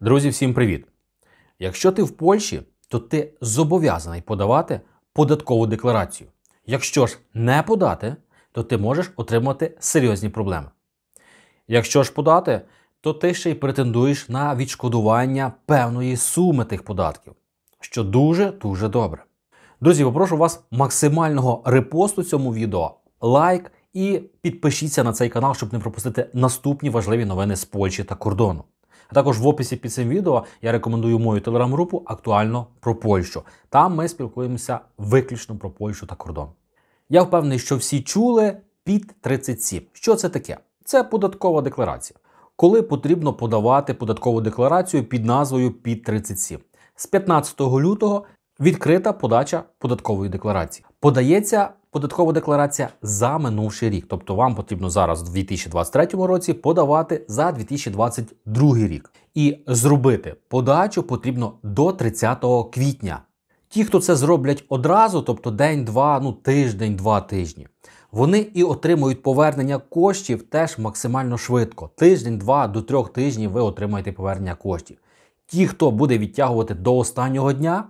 Друзі, всім привіт! Якщо ти в Польщі, то ти зобов'язаний подавати податкову декларацію. Якщо ж не подати, то ти можеш отримати серйозні проблеми. Якщо ж подати, то ти ще й претендуєш на відшкодування певної суми тих податків, що дуже-дуже добре. Друзі, попрошу вас максимального репосту цьому відео, лайк і підпишіться на цей канал, щоб не пропустити наступні важливі новини з Польщі та кордону. А також в описі під цим відео я рекомендую мою телеграм-групу «Актуально про Польщу». Там ми спілкуємося виключно про Польщу та кордон. Я впевнений, що всі чули ПІТ 37. Що це таке? Це податкова декларація. Коли потрібно подавати податкову декларацію під назвою ПІТ 37? З 15 лютого відкрита подача податкової декларації. Подається податкова декларація за минувший рік. Тобто вам потрібно зараз в 2023 році подавати за 2022 рік. І зробити подачу потрібно до 30 квітня. Ті, хто це зроблять одразу, тобто день-два, тиждень, 2 тижні, вони і отримують повернення коштів теж максимально швидко. Тиждень, 2 до 3 тижнів ви отримаєте повернення коштів. Ті, хто буде відтягувати до останнього дня,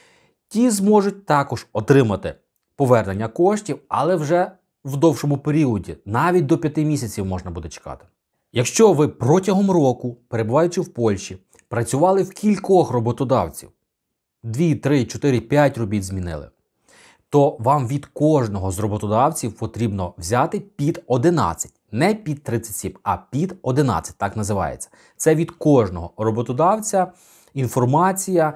ті зможуть також отримати повернення коштів, але вже в довшому періоді, навіть до 5 місяців можна буде чекати. Якщо ви протягом року, перебуваючи в Польщі, працювали в кількох роботодавців, 2, 3, 4, 5 робіт змінили, то вам від кожного з роботодавців потрібно взяти ПІТ 11. Не ПІТ 37, а ПІТ 11, так називається. Це від кожного роботодавця інформація,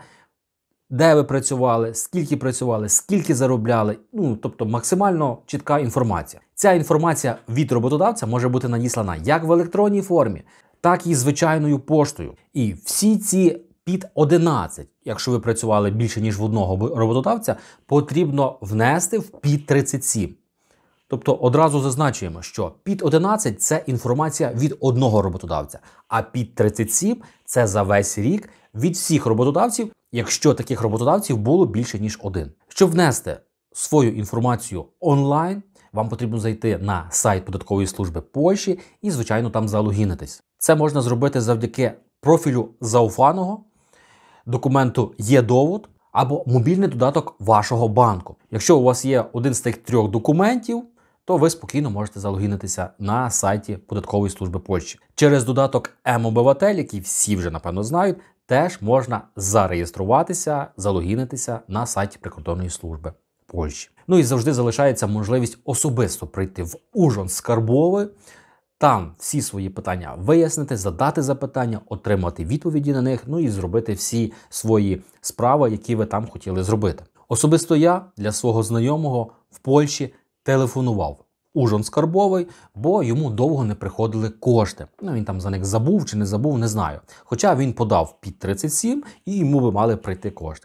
де ви працювали, скільки заробляли, тобто максимально чітка інформація. Ця інформація від роботодавця може бути надіслана як в електронній формі, так і звичайною поштою. І всі ці ПІТ 11, якщо ви працювали більше, ніж в одного роботодавця, потрібно внести в ПІТ 37. Тобто одразу зазначуємо, що ПІТ 11 – це інформація від одного роботодавця, а ПІТ 37 – це за весь рік від всіх роботодавців, якщо таких роботодавців було більше, ніж один. Щоб внести свою інформацію онлайн, вам потрібно зайти на сайт Податкової служби Польщі і, звичайно, там залогінитись. Це можна зробити завдяки профілю зауфаного, документу «Є-довод» або мобільний додаток вашого банку. Якщо у вас є один з тих 3 документів, то ви спокійно можете залогінитися на сайті Податкової служби Польщі. Через додаток М-обиватель, який всі вже, напевно, знають, теж можна зареєструватися, залогінитися на сайті Прикордонної служби Польщі. І завжди залишається можливість особисто прийти в Ужгород-Скарбовий, там всі свої питання вияснити, задати запитання, отримати відповіді на них, і зробити всі свої справи, які ви там хотіли зробити. Особисто я для свого знайомого в Польщі телефонував Ужгород-Скарбовий, бо йому довго не приходили кошти. Він там за них забув чи не забув, не знаю. Хоча він подав ПІТ 37 і йому би мали прийти кошти.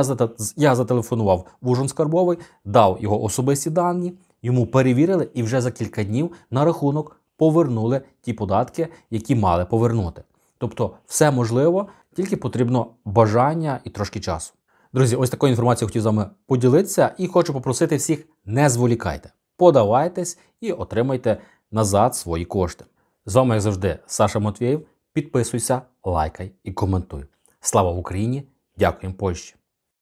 Я зателефонував в Ужгород-Скарбовий, дав його особисті дані, йому перевірили і вже за кілька днів на рахунок повернули ті податки, які мали повернути. Тобто все можливо, тільки потрібно бажання і трошки часу. Друзі, ось такою інформацією хотів з вами поділитися і хочу попросити всіх, не зволікайте. Подавайтесь і отримайте назад свої кошти. З вами, як завжди, Саша Матвєєв. Підписуйся, лайкай і коментуй. Слава Україні! Дякуємо Польщі!